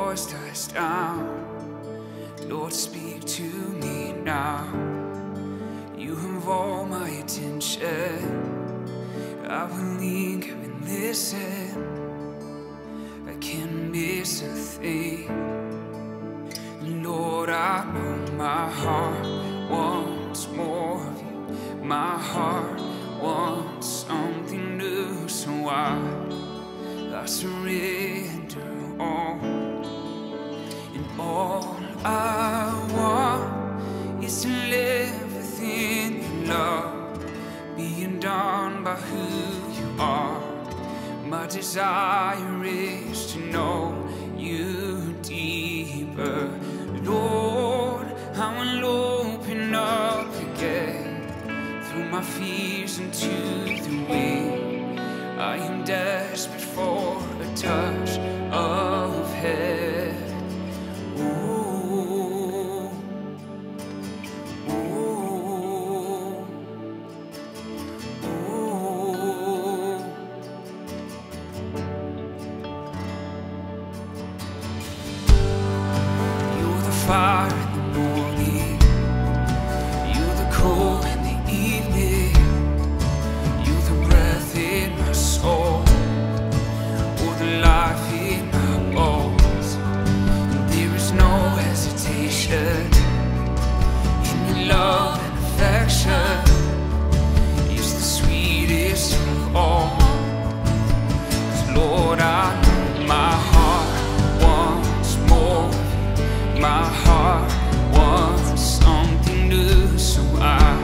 voice dies down, Lord, speak to me now. You have all my attention. I will linger and listen. I can't miss a thing. Lord, I know my heart wants more of you. My heart wants something new, so I surrender all. And all I want is to live within your love, being done by who you are. My desire is to know you deeper. Lord, I will open up again, through my fears into the wind. I am desperate for a touch of heaven. Ooh, ooh, ooh. You're the fire in the morning, you're the cold in the evening, you're the breath in my soul, or the life in my bones. And there is no hesitation in your love and affection. It's the sweetest of all. 'Cause Lord, I know my heart wants more. My heart wants something new, so I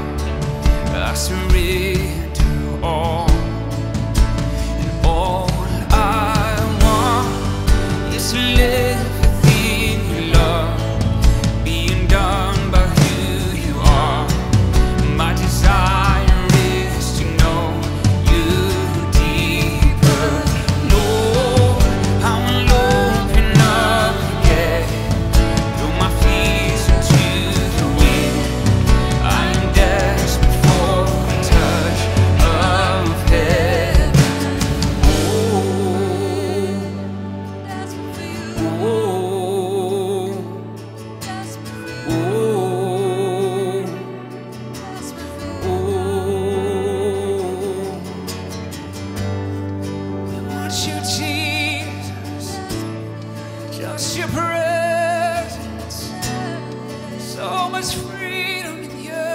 surrender all. And all I want is to live within your love, being done by who you are. My desire is to know you deeper. Lord, I will open up again, throw my fears into the wind. I am desperate for a touch of heaven. Ooh, ooh, ooh. We want you, Jesus, just your presence. So much freedom in you.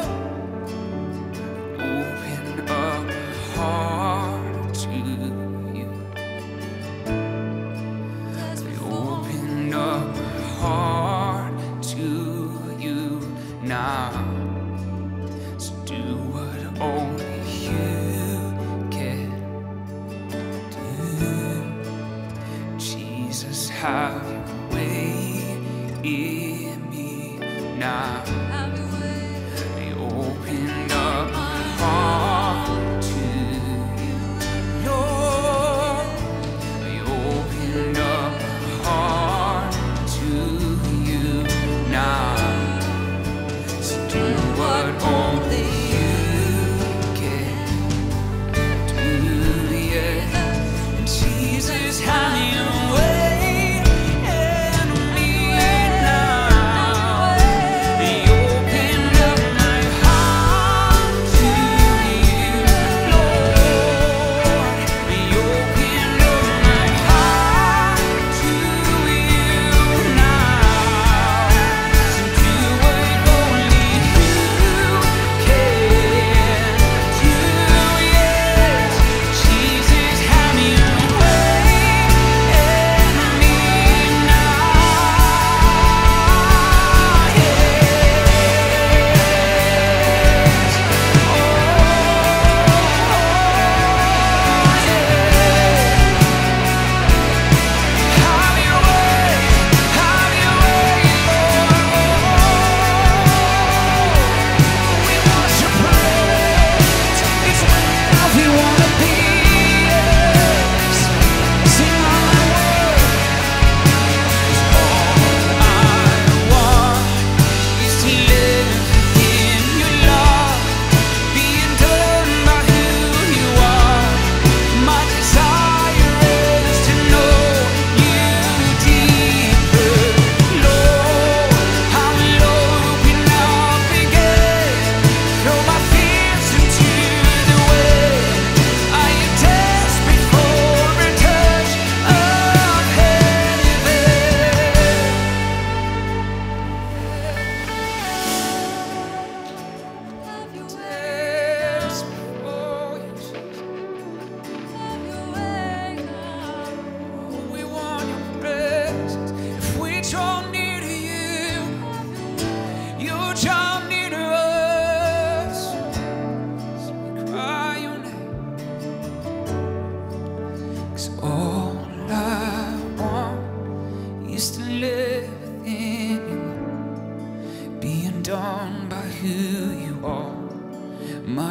Open up my heart to you. I open up my heart to you now. So do what only you can do. Jesus, have your way in me now. I open up my heart to you, Lord. I open up my heart to you now. So do what only you can do, yeah. Jesus, have your way,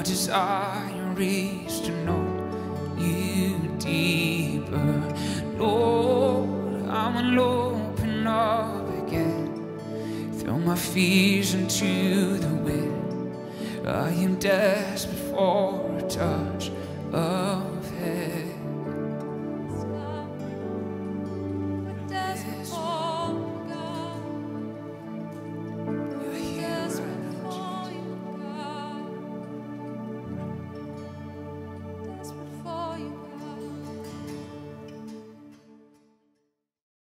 desire is to know you deeper. Lord, I want to open up again, throw my fears into the wind. I am desperate for a touch of